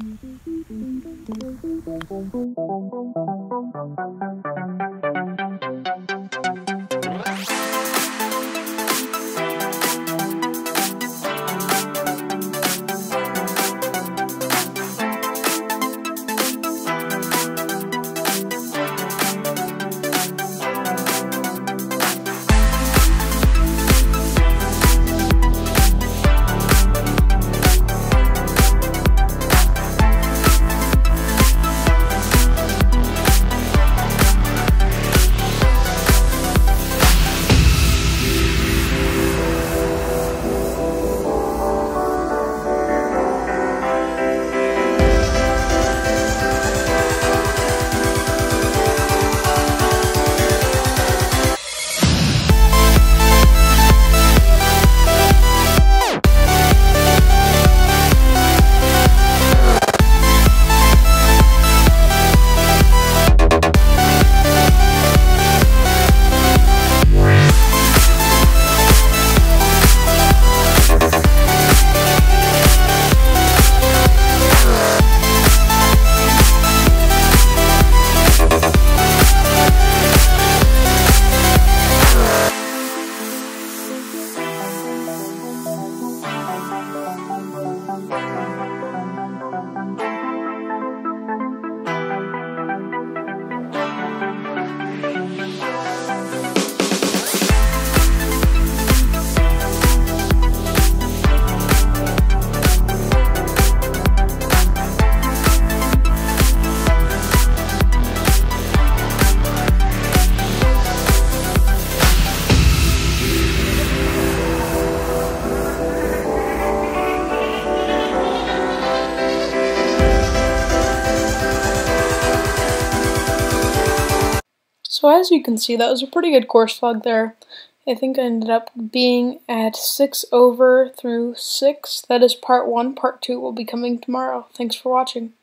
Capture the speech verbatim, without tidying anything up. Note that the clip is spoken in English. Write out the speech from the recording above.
So as you can see, that was a pretty good course log there. I think I ended up being at six over through six. That is part one. Part two will be coming tomorrow. Thanks for watching.